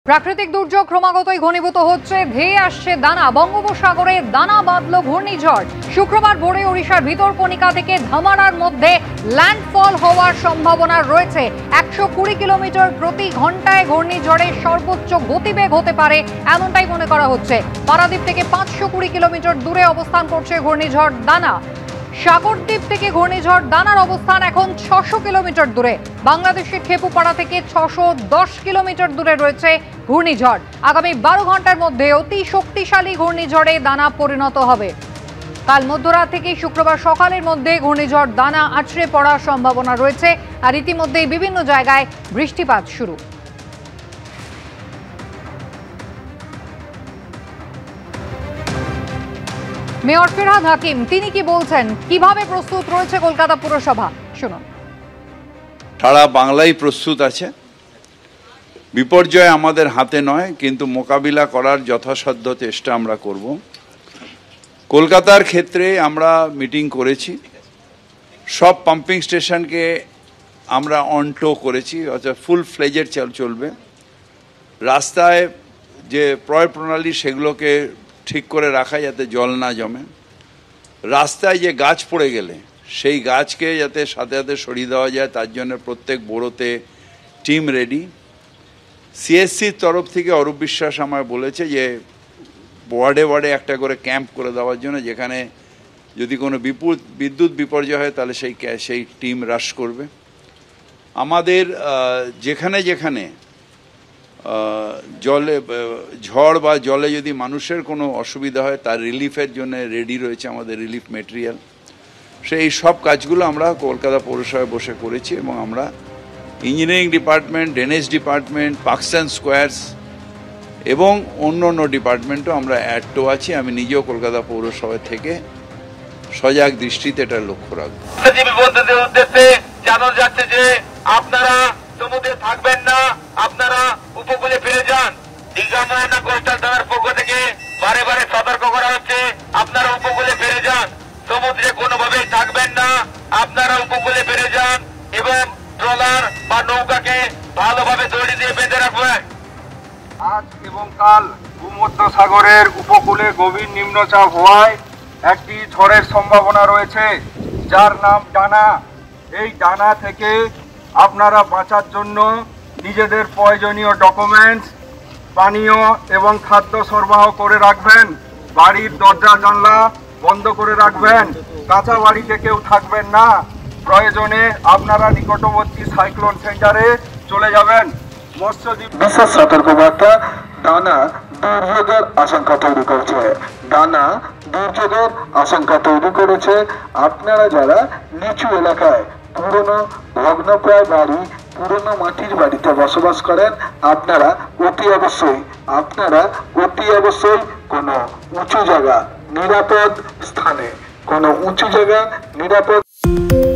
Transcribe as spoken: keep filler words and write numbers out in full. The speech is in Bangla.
প্রাকৃতিক দুর্যোগ ক্রমাগতই ঘনীভূত হচ্ছে, ধেয়ে আসছে দানা। বঙ্গোপসাগরে দানা বাঁধল ঘূর্ণিঝড়। শুক্রবার ভোরে ওড়িশার ভিতরকণিকা থেকে ধামারার মধ্যে ল্যান্ডফল হওয়ার সম্ভাবনা রয়েছে। একশো কুড়ি কিলোমিটার প্রতি ঘন্টায় ঘূর্ণিঝড়ের সর্বোচ্চ গতিবেগ হতে পারে, এমনটাই মনে করা হচ্ছে। পারাদ্বীপ থেকে পাঁচশো কুড়ি কিলোমিটার দূরে অবস্থান করছে ঘূর্ণিঝড় দানা। সাগরদ্বীপ থেকে ঘূর্ণিঝড় দানার অবস্থান এখন ছশো কিলোমিটার দূরে। বাংলাদেশের খেপুপাড়া থেকে ছশো দশ কিলোমিটার দূরে রয়েছে ঘূর্ণিঝড়। আগামী বারো ঘন্টার মধ্যে অতি শক্তিশালী ঘূর্ণিঝড়ে দানা পরিণত হবে। কাল মধ্যরাত থেকে শুক্রবার সকালের মধ্যে ঘূর্ণিঝড় দানা আছড়ে পড়ার সম্ভাবনা রয়েছে। আর ইতিমধ্যেই বিভিন্ন জায়গায় বৃষ্টিপাত শুরু। মেয়র ফিরহাদ হাকিম তিনি কি বলছেন, কিভাবে প্রস্তুত রয়েছে কলকাতা পুরসভা, শুনুন। সারা বাংলাই প্রস্তুত আছে। বিপর্যয় আমাদের হাতে নয়, কিন্তু মোকাবিলা করার যথাসাধ্য চেষ্টা আমরা করব। কলকাতার ক্ষেত্রে আমরা মিটিং করেছি, সব পাম্পিং স্টেশনকে আমরা অন টো করেছি, অর্থাৎ ফুল ফ্লেজের চাল চলবে। রাস্তায় যে প্রয় প্রণালী সেগুলোকে ঠিক করে রাখা, যাতে জল না জমে। রাস্তায় যে গাছ পড়ে গেলে সেই গাছকে যাতে সাথে সাথে সরিয়ে দেওয়া যায়, তার জন্য প্রত্যেক বোরোতে টিম রেডি। সিএসসির তরফ থেকে অরূপ বিশ্বাস আমায় বলেছে যে ওয়ার্ডে ওয়ার্ডে একটা করে ক্যাম্প করে দেওয়ার জন্য, যেখানে যদি কোনো বিপুল বিদ্যুৎ বিপর্যয় হয় তাহলে সেই সেই টিম রাশ করবে। আমাদের যেখানে যেখানে জলে ঝড় বা জলে যদি মানুষের কোনো অসুবিধা হয়, তার রিলিফের জন্য রেডি রয়েছে আমাদের রিলিফ মেটেরিয়াল। সেই সব কাজগুলো আমরা কলকাতা পৌরসভায় বসে করেছি, এবং আমরা engineering department, drainage department, parks and squares এবং অন্য অন্য ডিপার্টমেন্টও আমরা অ্যাড তো আছি। আমি নিজেও কলকাতা পৌরসভা থেকে সজাগ দৃষ্টিতে এটা লক্ষ্য রাখবো। উদ্দেশ্যে জানানো যাচ্ছে যে আপনারা সমুদ্রে থাকবেন না, আপনারা উপকূলে ফিরে যান। দীঘা মোহনা কোস্টাল থানার পক্ষ থেকে বারে বারে সতর্ক করা হচ্ছে, আপনারা উপকূলে ফিরে যান। সমুদ্রে কোনোভাবেই থাকবেন না, আপনারা উপকূলে ফিরে যান এবং ট্রলার বা নৌকাকে ভালোভাবে দড়ি দিয়ে বেঁধে রাখবেন। আজ এবং কাল ভূমধ্য সাগরের উপকূলে গভীর নিম্নচাপ হওয়ায় একটি ঝড়ের সম্ভাবনা রয়েছে, যার নাম ডানা। এই ডানা থেকে আপনারা বাঁচার জন্য নিজেদের প্রয়োজনীয় ডকুমেন্টস, পানীয় এবং খাদ্য সরবরাহ করে রাখবেন। বাড়ির দরজা জানলা বন্ধ করে রাখবেন। কাঁচা বাড়িতে কেউ থাকবেন না। প্রয়োজনে আপনারা নিকটবর্তী সাইক্লোন সেন্টারে চলে যাবেন। মৎস্যজীবী বিশেষ সতর্কবার্তা, ডানা দুর্যোগের আশঙ্কা তৈরি করেছে। ডানা দুর্যোগের আশঙ্কা তৈরি করেছে। আপনারা যারা নিচু এলাকায় পুরনো ভগ্নপ্রায় বাড়ি, পুরনো মাটির বাড়িতে বসবাস করেন, আপনারা অতি অবশ্যই আপনারা অতি অবশ্যই কোনো উঁচু জায়গা, নিরাপদ স্থানে, কোনো উঁচু জায়গা নিরাপদ